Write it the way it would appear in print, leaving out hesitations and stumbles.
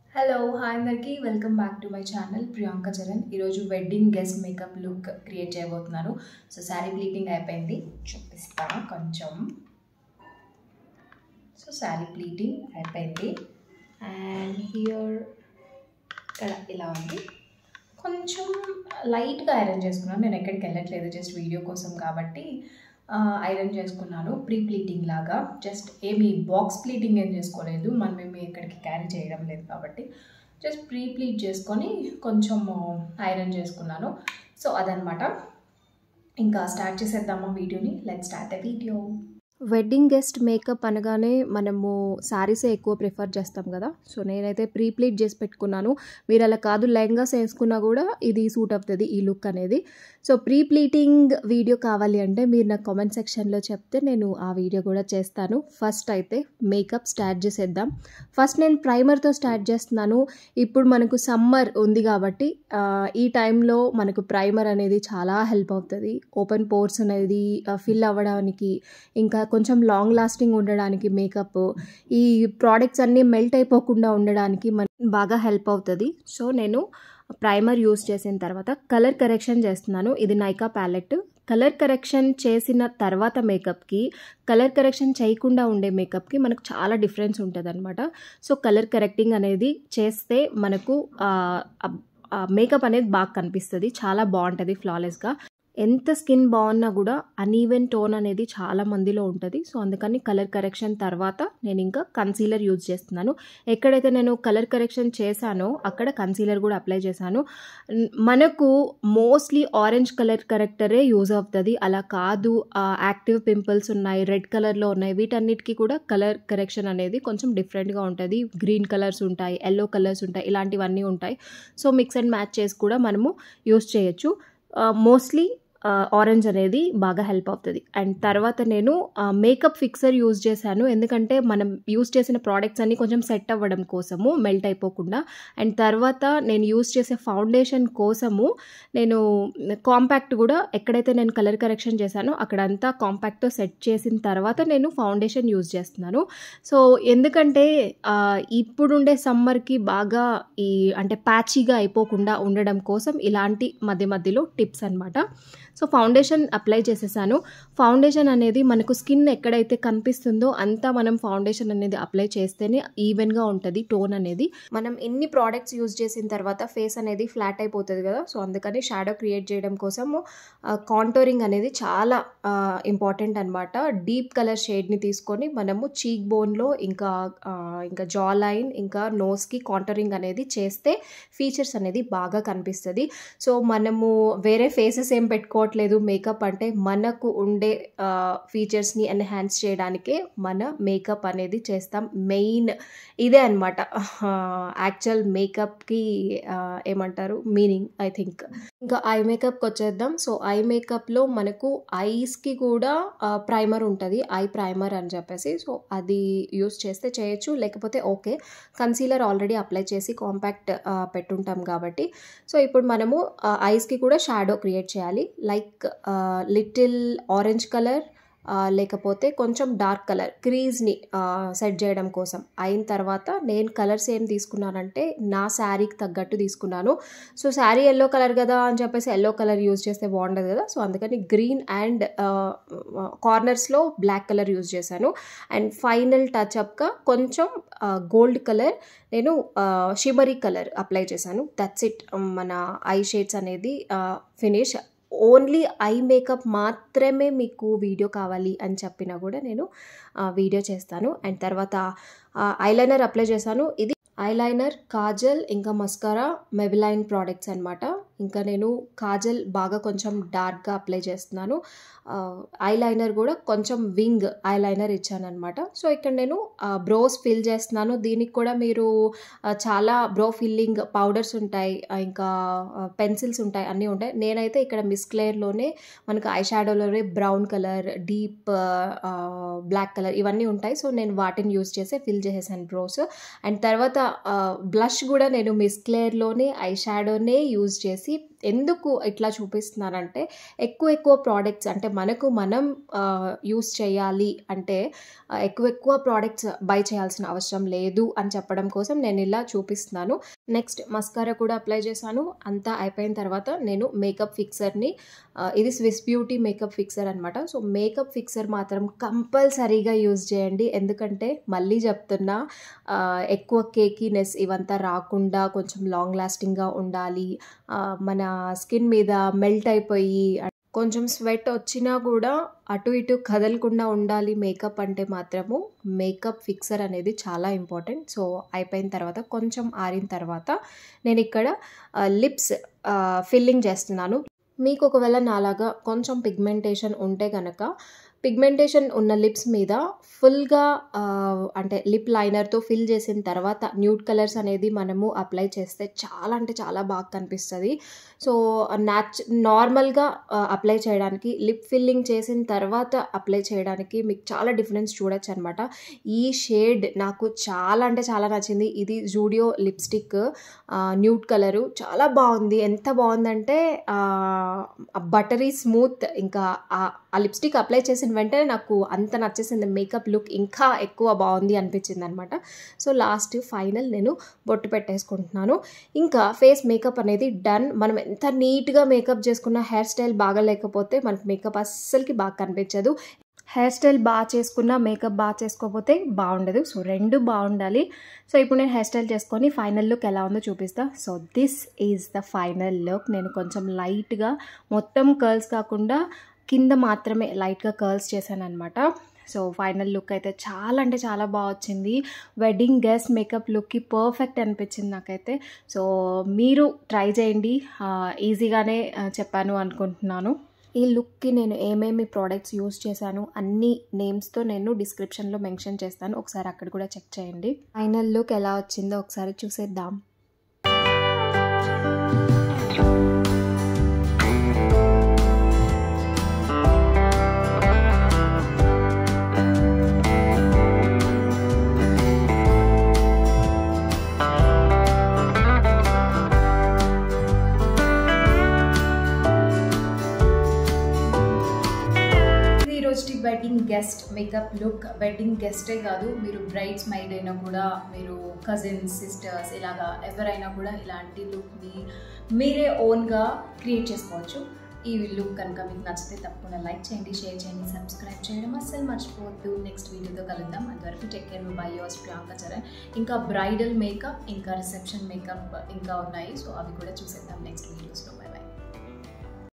Hello hi అందరికీ welcome back to my channel Priyanka Charan. ఈరోజు wedding guest makeup look create చేయబోతున్నాను. So sari pleating అయిపోయింది, చూపిస్తాను కొంచెం. సో శారీ ప్లీటింగ్ అయిపోయింది అండ్ హియర్ ఇక్కడ ఇలా ఉంది. కొంచెం లైట్గా ఐరన్ చేసుకున్నాను, నేను ఎక్కడికి వెళ్ళట్లేదు, జస్ట్ వీడియో కోసం కాబట్టి ఐరన్ చేసుకున్నాను. ప్రీ ప్లీటింగ్ లాగా, జస్ట్ ఏమి బాక్స్ ప్లీటింగ్ ఏం చేసుకోలేదు, మనం ఏమి ఎక్కడికి క్యారీ చేయడం లేదు కాబట్టి జస్ట్ ప్రీ ప్లీట్ చేసుకొని కొంచెం ఐరన్ చేసుకున్నాను. సో అదనమాట. ఇంకా స్టార్ట్ చేసేద్దామా వీడియోని. Let's start the video. Wedding guest makeup అనగానే మనము శారీసే ఎక్కువ ప్రిఫర్ చేస్తాం కదా. సో నేనైతే ప్రీ ప్లీట్ చేసి పెట్టుకున్నాను. మీరు అలా కాదు, లెహంగాస్ వేసుకున్నా కూడా ఇది సూట్ అవుతుంది ఈ లుక్ అనేది. సో ప్రీ ప్లీటింగ్ వీడియో కావాలి అంటే మీరు నాకు కామెంట్ సెక్షన్లో చెప్తే నేను ఆ వీడియో కూడా చేస్తాను. ఫస్ట్ అయితే మేకప్ స్టార్ట్ చేసేద్దాం. ఫస్ట్ నేను ప్రైమర్తో స్టార్ట్ చేస్తున్నాను. ఇప్పుడు మనకు సమ్మర్ ఉంది కాబట్టి ఈ టైంలో మనకు ప్రైమర్ అనేది చాలా హెల్ప్ అవుతుంది. ఓపెన్ పోర్స్ అనేది ఫిల్ అవ్వడానికి, ఇంకా కొంచెం లాంగ్ లాస్టింగ్ ఉండడానికి, మేకప్ ఈ ప్రోడక్ట్స్ అన్నీ మెల్ట్ అయిపోకుండా ఉండడానికి బాగా హెల్ప్ అవుతుంది. సో నేను ప్రైమర్ యూస్ చేసిన తర్వాత కలర్ కరెక్షన్ చేస్తున్నాను. ఇది నైకా ప్యాలెట్. కలర్ కరెక్షన్ చేసిన తర్వాత మేకప్కి, కలర్ కరెక్షన్ చేయకుండా ఉండే మేకప్కి మనకు చాలా డిఫరెన్స్ ఉంటుంది అనమాట. సో కలర్ కరెక్టింగ్ అనేది చేస్తే మనకు మేకప్ అనేది బాగా కనిపిస్తుంది, చాలా బాగుంటుంది ఫ్లాలెస్గా. ఎంత స్కిన్ బాగున్నా కూడా అన్ఈవెన్ టోన్ అనేది చాలా మందిలో ఉంటుంది. సో అందుకని కలర్ కరెక్షన్ తర్వాత నేను ఇంకా కన్సీలర్ యూజ్ చేస్తున్నాను. ఎక్కడైతే నేను కలర్ కరెక్షన్ చేశానో అక్కడ కన్సీలర్ కూడా అప్లై చేశాను. మనకు మోస్ట్లీ ఆరెంజ్ కలర్ కరెక్టరే యూజ్ అవుతుంది, అలా కాదు యాక్టివ్ పింపుల్స్ ఉన్నాయి, రెడ్ కలర్లో ఉన్నాయి, వీటన్నిటికీ కూడా కలర్ కరెక్షన్ అనేది కొంచెం డిఫరెంట్గా ఉంటుంది. గ్రీన్ కలర్స్ ఉంటాయి, ఎల్లో కలర్స్ ఉంటాయి, ఇలాంటివన్నీ ఉంటాయి. సో మిక్స్ అండ్ మ్యాచ్ చేసి కూడా మనము యూజ్ చేయొచ్చు. మోస్ట్లీ ఆరెంజ్ అనేది బాగా హెల్ప్ అవుతుంది. అండ్ తర్వాత నేను మేకప్ ఫిక్సర్ యూజ్ చేశాను, ఎందుకంటే మనం యూజ్ చేసిన ప్రోడక్ట్స్ అన్నీ కొంచెం సెట్ అవ్వడం కోసము, మెల్ట్ అయిపోకుండా. అండ్ తర్వాత నేను యూజ్ చేసే ఫౌండేషన్ కోసము నేను కాంపాక్ట్ కూడా, ఎక్కడైతే నేను కలర్ కరెక్షన్ చేశానో అక్కడంతా కాంపాక్ట్తో సెట్ చేసిన తర్వాత నేను ఫౌండేషన్ యూజ్ చేస్తున్నాను. సో ఎందుకంటే ఇప్పుడుండే సమ్మర్కి బాగా అంటే ప్యాచీగా అయిపోకుండా ఉండడం కోసం ఇలాంటి మధ్య మధ్యలో టిప్స్ అనమాట. సో ఫౌండేషన్ అప్లై చేసేసాను. ఫౌండేషన్ అనేది మనకు స్కిన్ ఎక్కడైతే కనిపిస్తుందో అంతా మనం ఫౌండేషన్ అనేది అప్లై చేస్తేనే ఈవెన్గా ఉంటుంది టోన్ అనేది. మనం ఎన్ని ప్రోడక్ట్స్ యూజ్ చేసిన తర్వాత ఫేస్ అనేది ఫ్లాట్ అయిపోతుంది కదా. సో అందుకని షాడో క్రియేట్ చేయడం కోసము కాంటోరింగ్ అనేది చాలా ఇంపార్టెంట్ అనమాట. డీప్ కలర్ షేడ్ని తీసుకొని మనము చీక్ బోన్లో ఇంకా జా లైన్ ఇంకా నోస్కి కాంటోరింగ్ అనేది చేస్తే ఫీచర్స్ అనేది బాగా కనిపిస్తుంది. సో మనము వేరే ఫేసెస్ ఏం పెట్టుకోవట్లేదు, మేకప్ అంటే మనకు ఉండే ఫీచర్స్ని ఎన్హాన్స్ చేయడానికే మన మేకప్ అనేది చేస్తాం. మెయిన్ ఇదే అనమాట యాక్చువల్ మేకప్కి ఏమంటారు మీనింగ్, ఐ థింక్. ఇంకా ఐ మేకప్కి వచ్చేద్దాం. సో ఐ మేకప్లో మనకు ఐస్కి కూడా ప్రైమర్ ఉంటుంది, ఐ ప్రైమర్ అని చెప్పేసి. సో అది యూస్ చేస్తే చేయొచ్చు, లేకపోతే ఓకే. కన్సీలర్ ఆల్రెడీ అప్లై చేసి కాంపాక్ట్ పెట్టుంటాం కాబట్టి. సో ఇప్పుడు మనము ఐస్కి కూడా షాడో క్రియేట్ చేయాలి. లైక్ లిటిల్ ఆరెంజ్ కలర్ లేకపోతే కొంచెం డార్క్ కలర్ క్రీజ్ని సెట్ చేయడం కోసం. అయిన తర్వాత నేను కలర్స్ ఏం తీసుకున్నానంటే నా శారీకి తగ్గట్టు తీసుకున్నాను. సో శారీ ఎల్లో కలర్ కదా అని చెప్పేసి ఎల్లో కలర్ యూజ్ చేస్తే బాగుండదు కదా. సో అందుకని గ్రీన్ అండ్ కార్నర్స్లో బ్లాక్ కలర్ యూజ్ చేశాను. అండ్ ఫైనల్ టచ్అప్గా కొంచెం గోల్డ్ కలర్, నేను షిమరీ కలర్ అప్లై చేశాను. That's it. మన ఐ షేడ్స్ అనేది ఫినిష్. ఓన్లీ ఐ మేకప్ మాత్రమే మీకు వీడియో కావాలి అని చెప్పినా కూడా నేను వీడియో చేస్తాను. అండ్ తర్వాత ఐలైనర్ అప్లై చేశాను. ఇది ఐలైనర్, కాజల్ ఇంకా మస్కారా, మెబిలైన్ ప్రోడక్ట్స్ అనమాట. ఇంకా నేను కాజల్ బాగా కొంచెం డార్క్గా అప్లై చేస్తున్నాను. ఐలైనర్ కూడా కొంచెం వింగ్ ఐలైనర్ ఇచ్చాను అనమాట. సో ఇక్కడ నేను బ్రోస్ ఫిల్ చేస్తున్నాను. దీనికి కూడా మీరు చాలా బ్రో ఫిల్లింగ్ పౌడర్స్ ఉంటాయి, ఇంకా పెన్సిల్స్ ఉంటాయి, అన్నీ ఉంటాయి. నేనైతే ఇక్కడ మిస్క్లేర్లోనే మనకు ఐ షాడోలోనే brown colour, deep black colour ఇవన్నీ ఉంటాయి. సో నేను వాటిని యూజ్ చేసి ఫిల్ చేసేసాను బ్రోస్. అండ్ తర్వాత బ్లష్ కూడా నేను మిస్క్లేర్లోనే ఐ షాడోనే యూజ్ చేసి ఎందుకు ఇట్లా చూపిస్తున్నానంటే ఎక్కువ ప్రోడక్ట్స్ అంటే మనం యూస్ చేయాలి అంటే ఎక్కువ ప్రోడక్ట్స్ బై చేయాల్సిన అవసరం లేదు అని చెప్పడం కోసం నేను ఇలా చూపిస్తున్నాను. నెక్స్ట్ మస్కారా కూడా అప్లై చేశాను. అంతా అయిపోయిన తర్వాత నేను మేకప్ ఫిక్సర్ని, ఇది స్విస్ బ్యూటీ మేకప్ ఫిక్సర్ అనమాట. సో మేకప్ ఫిక్సర్ మాత్రం కంపల్సరీగా యూజ్ చేయండి. ఎందుకంటే మళ్ళీ చెప్తున్నా, ఎక్కువ కేకీనెస్ ఇవంతా రాకుండా కొంచెం లాంగ్ లాస్టింగ్గా ఉండాలి, మన స్కిన్ మీద మెల్ట్ అయిపోయి కొంచెం స్వెట్ వచ్చినా కూడా అటు ఇటు కదలకుండా ఉండాలి మేకప్ అంటే మాత్రము మేకప్ ఫిక్సర్ అనేది చాలా ఇంపార్టెంట్. సో అయిపోయిన తర్వాత కొంచెం ఆరిన తర్వాత నేను ఇక్కడ లిప్స్ ఫిల్లింగ్ చేస్తున్నాను. మీకు ఒకవేళ నాలాగా కొంచెం పిగ్మెంటేషన్ ఉంటే కనుక పిగ్మెంటేషన్ ఉన్న లిప్స్ మీద ఫుల్గా అంటే లిప్ లైనర్తో ఫిల్ చేసిన తర్వాత న్యూడ్ కలర్స్ అనేది మనము అప్లై చేస్తే చాలా అంటే చాలా బాగా కనిపిస్తుంది. సో నార్మల్గా అప్లై చేయడానికి, లిప్ ఫిల్లింగ్ చేసిన తర్వాత అప్లై చేయడానికి మీకు చాలా డిఫరెన్స్ చూడొచ్చు అనమాట. ఈ షేడ్ నాకు చాలా అంటే చాలా నచ్చింది. ఇది జూడియో లిప్స్టిక్ న్యూడ్ కలరు, చాలా బాగుంది. ఎంత బాగుందంటే బటరీ స్మూత్. ఇంకా ఆ లిప్స్టిక్ అప్లై చేసిన వెంటనే నాకు అంత నచ్చేసింది. మేకప్ లుక్ ఇంకా ఎక్కువ బాగుంది అనిపించింది అనమాట. సో లాస్ట్ ఫైనల్ నేను బొట్టు పెట్టేసుకుంటున్నాను. ఇంకా ఫేస్ మేకప్ అనేది డన్. మనం ఎంత నీట్గా మేకప్ చేసుకున్న హెయిర్ స్టైల్ బాగా లేకపోతే మనకు మేకప్ అస్సలకి బాగా కనిపించదు. హెయిర్ స్టైల్ బాగా చేసుకున్న మేకప్ బాగా చేసుకోకపోతే బాగుండదు. సో రెండు బాగుండాలి. సో ఇప్పుడు నేను హెయిర్ స్టైల్ చేసుకొని ఫైనల్ లుక్ ఎలా ఉందో చూపిస్తా. So this is the final look. నేను కొంచెం లైట్గా, మొత్తం కర్ల్స్ కాకుండా కింద మాత్రమే లైట్గా కర్ల్స్ చేశాను అనమాట. సో ఫైనల్ లుక్ అయితే చాలా అంటే చాలా బాగా వచ్చింది. వెడ్డింగ్ గెస్ట్ మేకప్ లుక్కి పర్ఫెక్ట్ అనిపించింది నాకైతే. సో మీరు ట్రై చేయండి. ఈజీగానే చెప్పాను అనుకుంటున్నాను. ఈ లుక్కి నేను ఏమేమి ప్రోడక్ట్స్ యూస్ చేశాను అన్ని నేమ్స్తో నేను డిస్క్రిప్షన్లో మెన్షన్ చేస్తాను. ఒకసారి అక్కడ కూడా చెక్ చేయండి. ఫైనల్ లుక్ ఎలా వచ్చిందో ఒకసారి చూసేద్దాం. Wedding guest makeup look. Wedding గెస్టే కాదు, మీరు బ్రైడ్స్ మైడ్ అయినా కూడా, మీరు కజిన్స్, సిస్టర్స్, ఇలాగా ఎవరైనా కూడా ఇలాంటి లుక్ని మీరే ఓన్గా క్రియేట్ చేసుకోవచ్చు. ఈ లుక్ కనుక మీకు నచ్చితే తప్పకుండా లైక్ చేయండి, షేర్ చేయండి, సబ్స్క్రైబ్ చేయడం అస్సలు మర్చిపోవద్దు. నెక్స్ట్ వీడియోతో కలుద్దాం. అంతవరకు take care. Bye yours Priyanka Charan. ఇంకా బ్రైడల్ మేకప్, ఇంకా రిసెప్షన్ మేకప్ ఇంకా ఉన్నాయి. సో అవి కూడా చూసేద్దాం నెక్స్ట్ వీడియోస్లో. Bye by.